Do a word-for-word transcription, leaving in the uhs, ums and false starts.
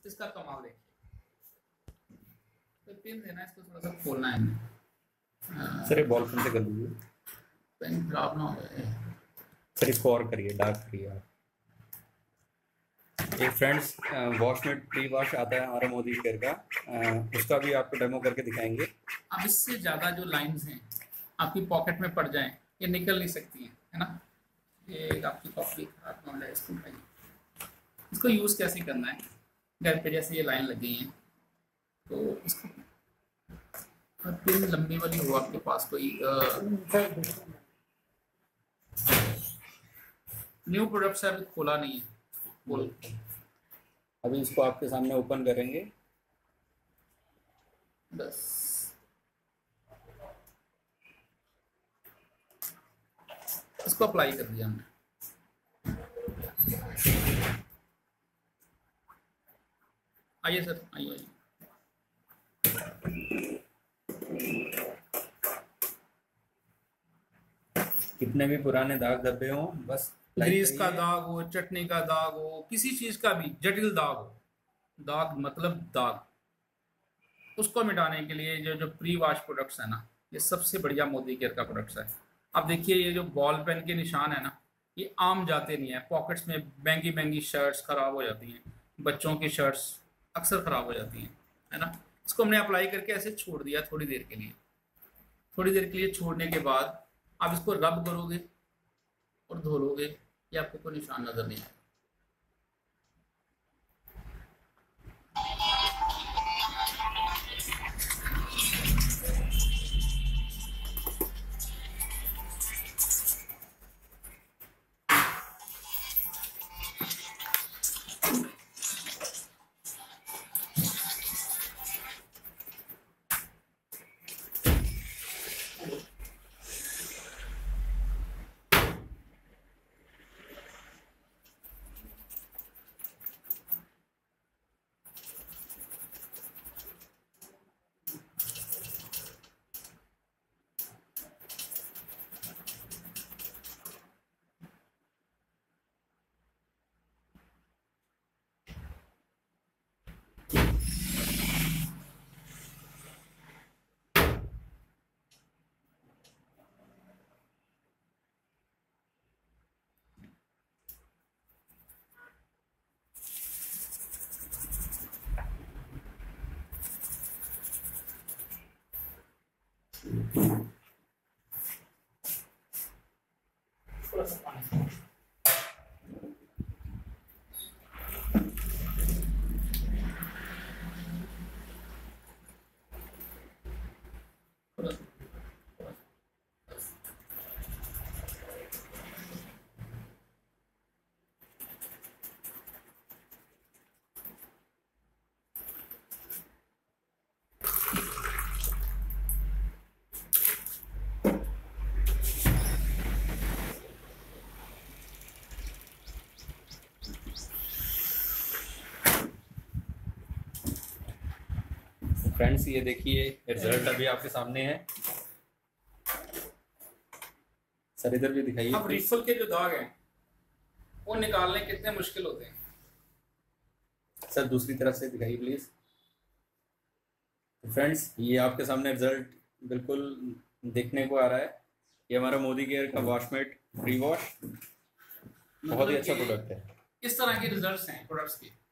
इसका कमाल देखिए। तो पिन देना है, इसको थोड़ा सा खोलना है हमें। सर ये बॉल पेन से कर दीजिए, पेन खराब ना हो जाए। सर इसको और करिए, डार्क करिए आप। एक फ्रेंड्स वॉशमेट प्री वॉश आता है हमारा मोदी केयर का, आ, उसका भी आपको डेमो करके दिखाएंगे। अब इससे ज़्यादा जो लाइंस हैं आपकी पॉकेट में पड़ जाएं, ये निकल नहीं सकती हैं, है ना। ये आपकी कॉपी खराब ना हो जाए, इसको उठाइए। इसको यूज़ कैसे करना है, घर पे जैसे ये लाइन लग गई है तो इसको पिन लंबी वाली हो आपके पास कोई न्यू प्रोडक्ट है, अभी खोला नहीं है, बोल अभी इसको आपके सामने ओपन करेंगे। बस इसको अप्लाई कर दिया हमने। आइए सर, आइए आइए। कितने भी पुराने दाग धब्बे हों, बस ग्रीस का दाग हो, चटनी का दाग हो, किसी चीज का भी जटिल दाग हो, दाग मतलब दाग, उसको मिटाने के लिए जो जो प्री वॉश प्रोडक्ट्स है ना, ये सबसे बढ़िया मोदी केयर का प्रोडक्ट्स है। अब देखिए ये जो बॉल पेन के निशान है ना, ये आम जाते नहीं है पॉकेट्स में। महंगी महंगी शर्ट्स खराब हो जाती हैं, बच्चों की शर्ट्स अक्सर खराब हो जाती हैं, है ना। इसको हमने अप्लाई करके ऐसे छोड़ दिया थोड़ी देर के लिए। थोड़ी देर के लिए छोड़ने के बाद आप इसको रब करोगे और धो लोगे, ये आपको कोई निशान नजर नहीं आएगा। थोड़ा सा पानी फ्रेंड्स ये देखिए रिजल्ट अभी आपके सामने है। सर इधर भी दिखाइए। अब रिफल के जो दाग हैं वो निकालने कितने मुश्किल होते हैं। सर दूसरी तरफ से दिखाइए प्लीज। फ्रेंड्स ये आपके सामने रिजल्ट बिल्कुल देखने को आ रहा है। ये हमारा मोदी केयर का वॉशमेट प्री वॉश बहुत ही अच्छा प्रोडक्ट है। इस तरह के रिजल्ट्स हैं प्रोडक्ट्स के।